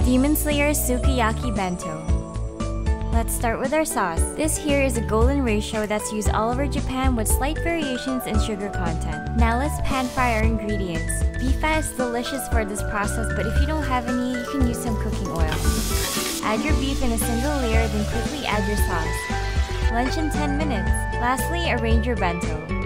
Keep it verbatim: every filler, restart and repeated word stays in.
Demon Slayer Sukiyaki Bento. Let's start with our sauce. This here is a golden ratio that's used all over Japan with slight variations in sugar content. Now let's pan fry our ingredients. Beef fat is delicious for this process, but if you don't have any, you can use some cooking oil. Add your beef in a single layer, then quickly add your sauce. Lunch in ten minutes. Lastly, arrange your bento.